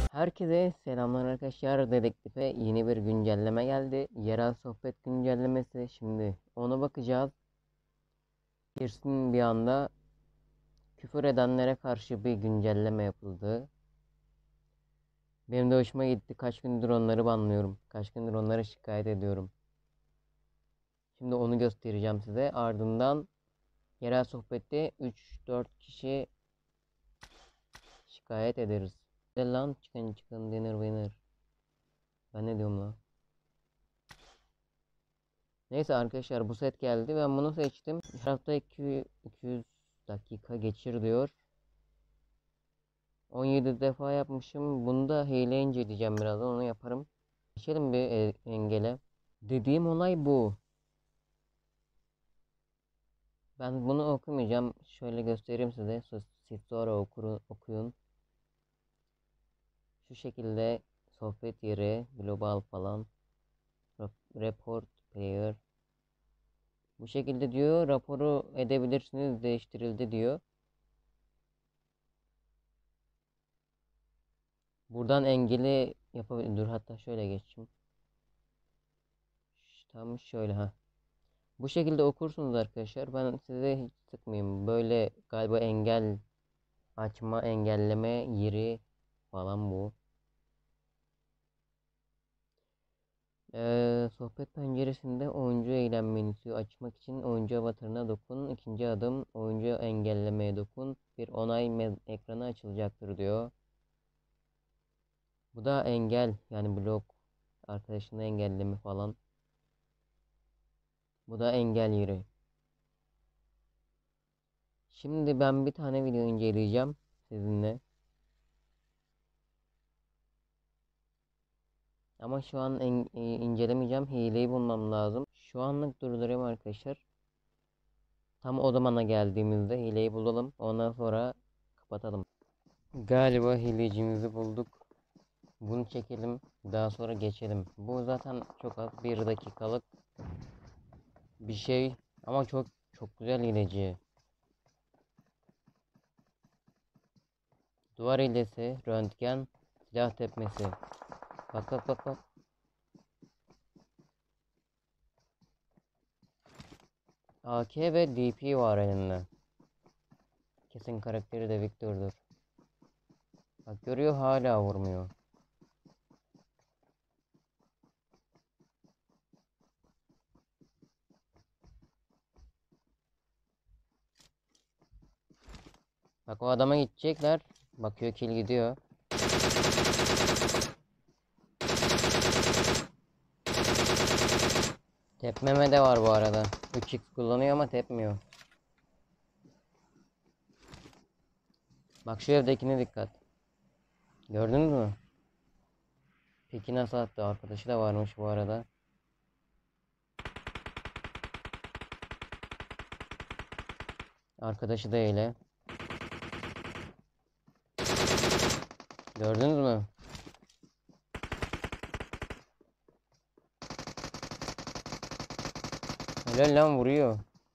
Herkese selamlar arkadaşlar. Dedektife yeni bir güncelleme geldi. Yerel sohbet güncellemesi. Şimdi ona bakacağız. Girsin bir anda küfür edenlere karşı bir güncelleme yapıldı. Benim de hoşuma gitti. Kaç gündür onları banlıyorum. Kaç gündür onlara şikayet ediyorum. Şimdi onu göstereceğim size. Ardından yerel sohbette 3-4 kişi şikayet ederiz. Lan çıkın dinner winner. Ben ne diyorum lan? Neyse arkadaşlar bu set geldi. Ben bunu seçtim. Her hafta 200 dakika geçir diyor. 17 defa yapmışım. Bunu da hile inceleyeceğim birazdan. Onu yaparım. Geçelim bir engele. Dediğim olay bu. Ben bunu okumayacağım. Şöyle göstereyim size. Siz sonra okuyun. Şu şekilde sohbet yeri, global falan. Report player. Bu şekilde diyor. Raporu edebilirsiniz. Değiştirildi diyor. Buradan engeli yapabilir. Dur hatta şöyle geçeyim. Tam şöyle ha. Bu şekilde okursunuz arkadaşlar. Ben size hiç sıkmayayım. Böyle galiba engel açma, engelleme yeri falan bu. Sohbet penceresinde oyuncu eylem menüsü açmak için oyuncu avatarına dokun. İkinci adım oyuncu engellemeye dokun. Bir onay ekranı açılacaktır diyor. Bu da engel yani blok arkadaşını engelleme falan. Bu da engel yeri. Şimdi ben bir tane video inceleyeceğim sizinle. Ama şu an incelemeyeceğim. Hileyi bulmam lazım. Şu anlık durduruyorum arkadaşlar. Tam o zamana geldiğimizde hileyi bulalım. Ondan sonra kapatalım. Galiba hilecimizi bulduk. Bunu çekelim. Daha sonra geçelim. Bu zaten çok az. 1 dakikalık bir şey. Ama çok çok güzel hileci. Duvar hilesi, röntgen, silah tepmesi. Bak bak bak bak. AK ve DP var elinde. Kesin karakteri de Victor'dur. Bak görüyor hala vurmuyor. Bak o adama gidecekler. Bakıyor kill gidiyor. Tepmeme de var bu arada. 3x kullanıyor ama tepmiyor. Bak şu evdekine dikkat. Gördünüz mü? Peki nasıl attı? Arkadaşı da varmış bu arada. Arkadaşı da öyle. Gördünüz mü? Helal lan vuruyor.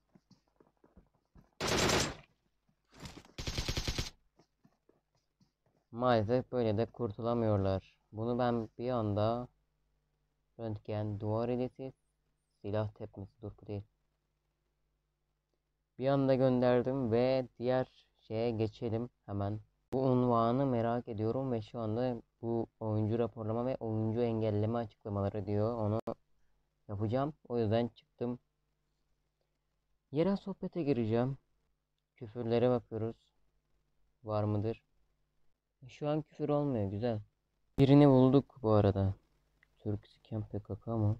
Maalesef böyle de kurtulamıyorlar. Bunu ben bir anda röntgen, duvar hilesi, silah tepmesi. Dur bu değil. Bir anda gönderdim ve diğer şeye geçelim hemen. Bu unvanı merak ediyorum ve şu anda bu oyuncu raporlama ve oyuncu engelleme açıklamaları diyor. Onu yapacağım. O yüzden çıktım. Yerel sohbete gireceğim. Küfürlere bakıyoruz. Var mıdır? Şu an küfür olmuyor. Güzel. Birini bulduk bu arada. Türk Siken PKK mı?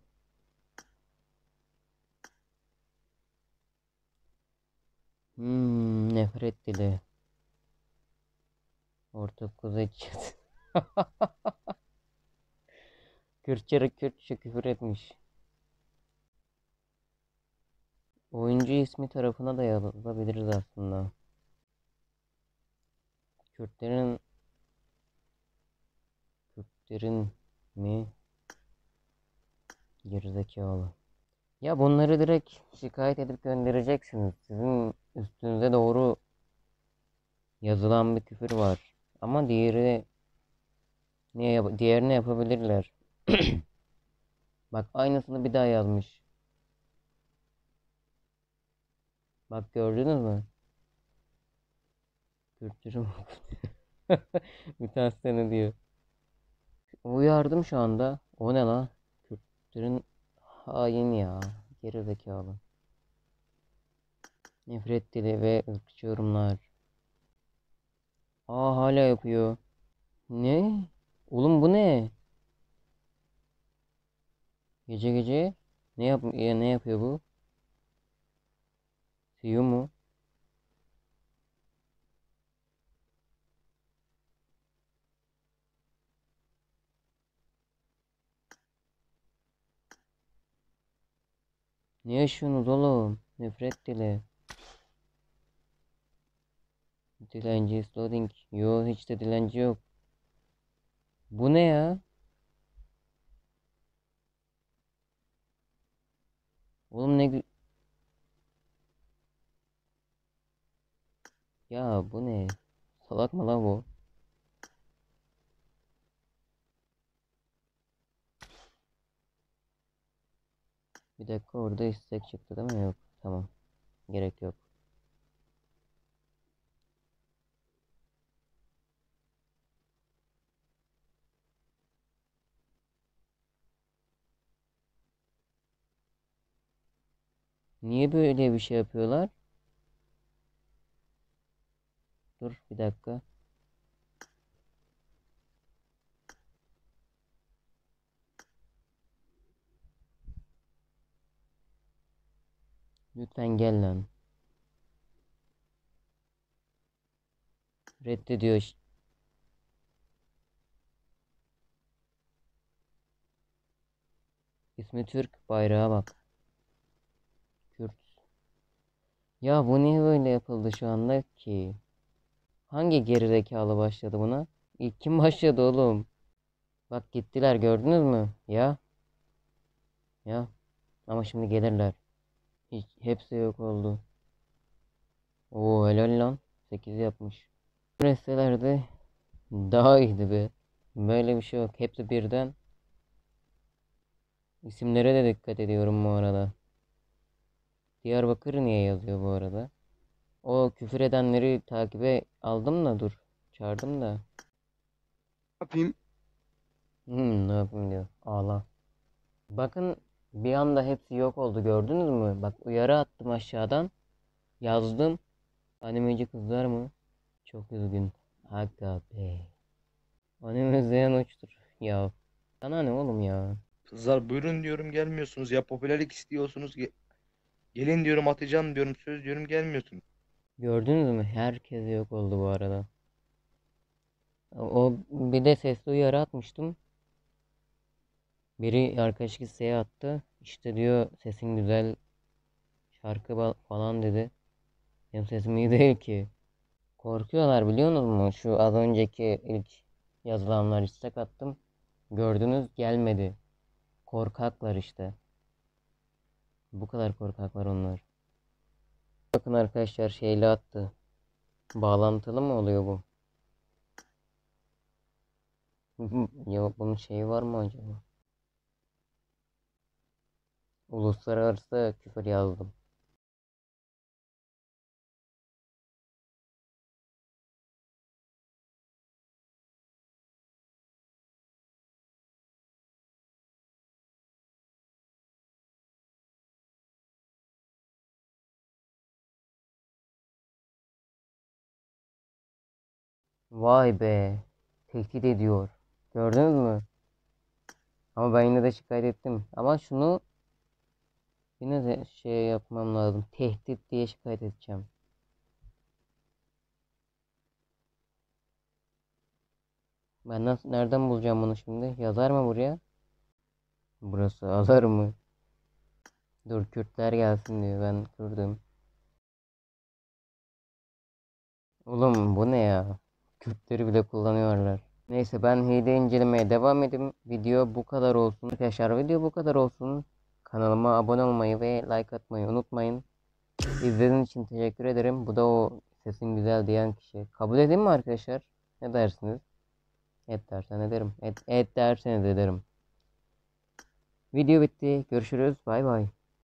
Nefret dili. Orta Kuzey Çat. Kürtçe küfür etmiş. Oyuncu ismi tarafına da yazabiliriz aslında. Kürtlerin Kürtlerin mi? Gerizekalı. Ya bunları direkt şikayet edip göndereceksiniz. Sizin üstünüze doğru yazılan bir küfür var. Ama diğeri Diğerini yapabilirler. Bak aynısını bir daha yazmış. Bak gördünüz mü? Kürtçürüm. Bir tanesini diyor. Uyardım şu anda. O ne la? Kürtlerin hain ya. Geri zekalı. Nefret dili ve ırkçı yorumlar. Aa hala yapıyor. Ne? Oğlum bu ne? Gece gece ne yapıyor bu? CEO mu? Ne yaşıyorsunuz oğlum? Nefret dili. Dilenci loading. Yo hiç de dilenci yok. Bu ne ya? Oğlum ya bu ne? Salak mı la bu? Bir dakika orada istek çıktı değil mi? Yok. Tamam. Gerek yok. Niye böyle bir şey yapıyorlar? Dur bir dakika. Lütfen gel lan. Reddediyor. İsmi Türk. Bayrağa bak. Kürt. Ya bu niye böyle yapıldı şu anda ki? Hangi gerizekalı başladı buna? İlk kim başladı oğlum? Bak gittiler gördünüz mü? Ya. Ya. Ama şimdi gelirler. Hepsi yok oldu. Oo helal lan. 8 yapmış. Üniversitelerde daha iyiydi be. Böyle bir şey yok. Hepsi birden. İsimlere de dikkat ediyorum bu arada. Diyarbakır niye yazıyor bu arada? O küfür edenleri takibe aldım da dur. Çağırdım da. Yapayım. Ne yapayım diyor. Ağla. Bakın bir anda hepsi yok oldu gördünüz mü? Bak uyarı attım aşağıdan. Yazdım. Animeci kızlar mı? Çok üzgün. Aga be. Anime izleyen uçtur. Ya. Sana ne oğlum ya? Kızlar buyurun diyorum gelmiyorsunuz. Ya popülerlik istiyorsunuz. Gelin diyorum atacağım diyorum. Söz diyorum gelmiyorsunuz. Gördünüz mü? Herkes yok oldu bu arada. O bir de sesli uyarı atmıştım. Biri arkadaş listeye attı. İşte diyor sesin güzel falan dedi. Benim sesim iyi değil ki. Korkuyorlar biliyorsunuz mu? Şu az önceki ilk yazılanlar istek attım. Gördünüz gelmedi. Korkaklar işte. Bu kadar korkaklar onlar. Bakın arkadaşlar şeyle attı. Bağlantılı mı oluyor bu? Yok bunun şeyi var mı acaba? Uluslararası küfür yazdım. Vay be. Tehdit ediyor. Gördünüz mü? Ama ben yine de şikayet ettim. Ama şunu yine de şey yapmam lazım. Tehdit diye şikayet edeceğim. Ben nereden bulacağım bunu şimdi? Yazar mı buraya? Burası azar mı? Dur Kürtler gelsin diyor. Ben Kürdüm. Oğlum bu ne ya? Kürtleri bile kullanıyorlar. Neyse ben hile incelemeye devam edeyim. Video bu kadar olsun. Arkadaşlar video bu kadar olsun. Kanalıma abone olmayı ve like atmayı unutmayın. İzlediğiniz için teşekkür ederim. Bu da o sesin güzel diyen kişi. Kabul edeyim mi arkadaşlar? Ne dersiniz? Et dersen ederim. Et dersen ederim. Video bitti. Görüşürüz. Bay bay.